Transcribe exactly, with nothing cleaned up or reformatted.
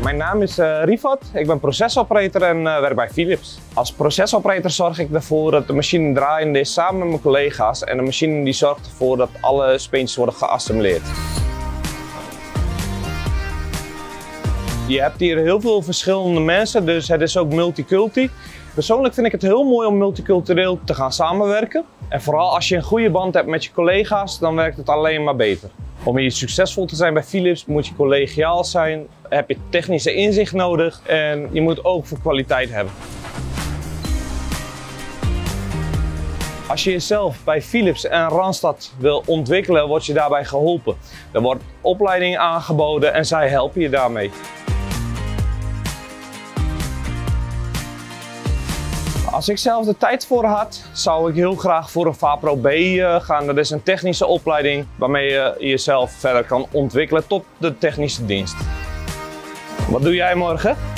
Mijn naam is uh, Rifat, ik ben procesoperator en uh, werk bij Philips. Als procesoperator zorg ik ervoor dat de machine draaiende is samen met mijn collega's en de machine die zorgt ervoor dat alle speentjes worden geassembleerd. Je hebt hier heel veel verschillende mensen, dus het is ook multiculti. Persoonlijk vind ik het heel mooi om multicultureel te gaan samenwerken. En vooral als je een goede band hebt met je collega's, dan werkt het alleen maar beter. Om hier succesvol te zijn bij Philips moet je collegiaal zijn, heb je technische inzicht nodig en je moet ook voor kwaliteit hebben. Als je jezelf bij Philips en Randstad wil ontwikkelen, word je daarbij geholpen. Er wordt opleiding aangeboden en zij helpen je daarmee. Als ik zelf de tijd voor had, zou ik heel graag voor een VAPRO B gaan. Dat is een technische opleiding waarmee je jezelf verder kan ontwikkelen tot de technische dienst. Wat doe jij morgen?